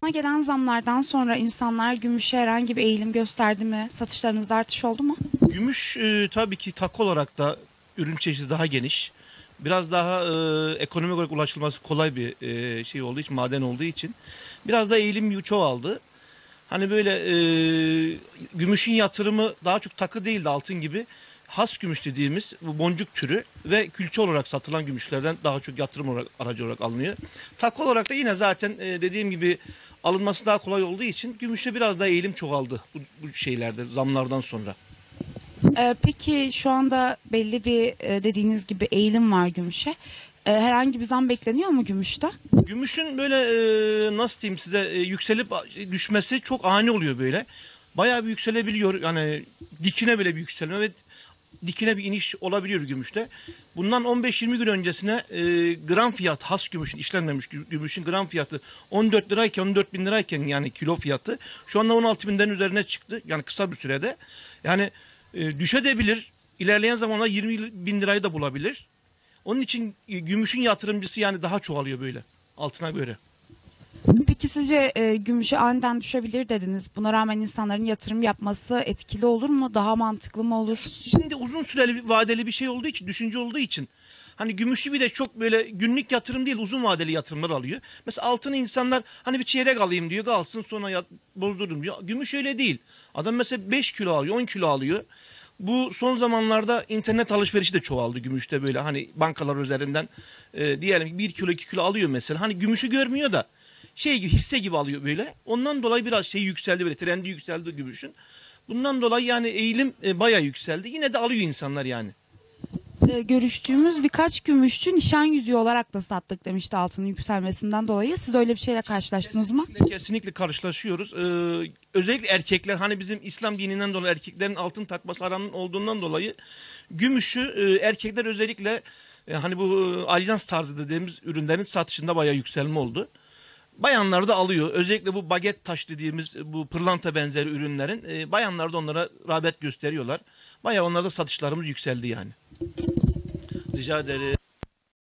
altına gelen zamlardan sonra insanlar gümüşe herhangi bir eğilim gösterdi mi? Satışlarınızda artış oldu mu? Gümüş tabii ki takı olarak da ürün çeşidi daha geniş. Biraz daha ekonomik olarak ulaşılması kolay bir şey olduğu için, maden olduğu için biraz da eğilim çoğaldı. Hani böyle gümüşün yatırımı daha çok takı değil de altın gibi has gümüş dediğimiz bu boncuk türü ve külçe olarak satılan gümüşlerden daha çok yatırım olarak, aracı olarak alınıyor. Takı olarak da yine zaten dediğim gibi alınması daha kolay olduğu için gümüşte biraz daha eğilim çoğaldı bu şeylerde zamlardan sonra. Peki şu anda belli bir dediğiniz gibi eğilim var gümüşe. Herhangi bir zam bekleniyor mu gümüşte? Gümüşün böyle nasıl diyeyim size yükselip düşmesi çok ani oluyor böyle. Bayağı bir yükselebiliyor. Yani dikine bile bir yükselme ve dikine bir iniş olabiliyor gümüşte. Bundan 15-20 gün öncesine gram fiyat has gümüşün işlenmemiş gümüşün gram fiyatı 14 lirayken 14 bin lirayken yani kilo fiyatı şu anda 16 binden üzerine çıktı. Yani kısa bir sürede. Yani düşebilir. İlerleyen zamanlar 20 bin lirayı da bulabilir. Onun için gümüşün yatırımcısı yani daha çoğalıyor böyle altına göre. Peki sizce gümüşe aniden düşebilir dediniz. Buna rağmen insanların yatırım yapması etkili olur mu? Daha mantıklı mı olur? Şimdi uzun süreli vadeli bir şey olduğu için, düşünce olduğu için hani gümüşü bir de çok böyle günlük yatırım değil uzun vadeli yatırımlar alıyor. Mesela altını insanlar hani bir çeyrek alayım diyor kalsın sonra bozdururum diyor. Gümüş öyle değil. Adam mesela 5 kilo alıyor 10 kilo alıyor. Bu son zamanlarda internet alışverişi de çoğaldı gümüşte böyle hani bankalar üzerinden diyelim ki 1 kilo 2 kilo alıyor mesela. Hani gümüşü görmüyor da şey gibi hisse gibi alıyor böyle. Ondan dolayı biraz şey yükseldi böyle trendi yükseldi gümüşün. Bundan dolayı yani eğilim bayağı yükseldi. Yine de alıyor insanlar yani. Görüştüğümüz birkaç gümüşçü nişan yüzüğü olarak da sattık demişti altının yükselmesinden dolayı. Siz öyle bir şeyle karşılaştınız mı? Kesinlikle karşılaşıyoruz. Özellikle erkekler hani bizim İslam dininden dolayı erkeklerin altın takması haram olduğundan dolayı gümüşü erkekler özellikle hani bu alyans tarzı dediğimiz ürünlerin satışında bayağı yükselme oldu. Bayanlar da alıyor. Özellikle bu baget taş dediğimiz bu pırlanta benzeri ürünlerin bayanlar da onlara rağbet gösteriyorlar. Bayağı onlarda satışlarımız yükseldi yani. Rica ederim.